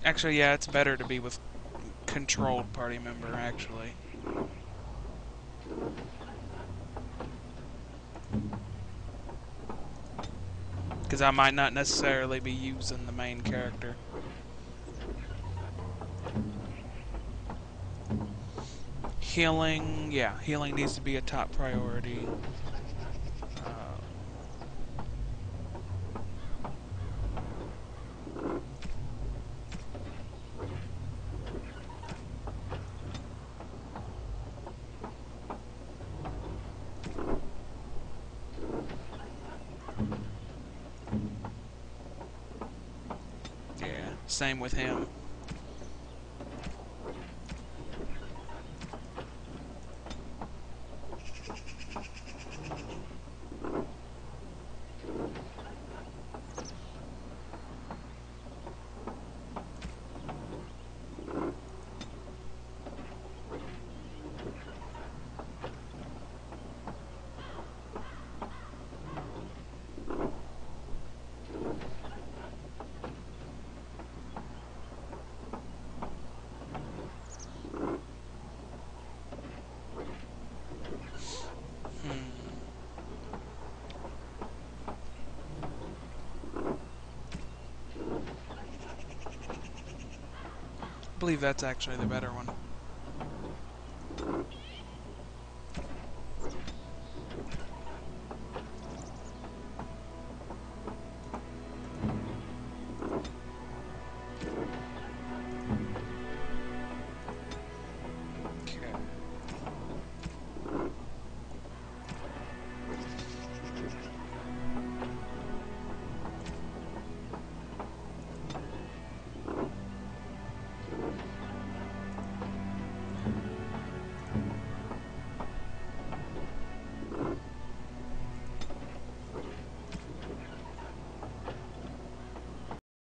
Actually, yeah, it's better to be with controlled party member, actually. Because I might not necessarily be using the main character. Healing, yeah, healing needs to be a top priority. Uh, yeah, same with him. Hmm. I believe that's actually the better one.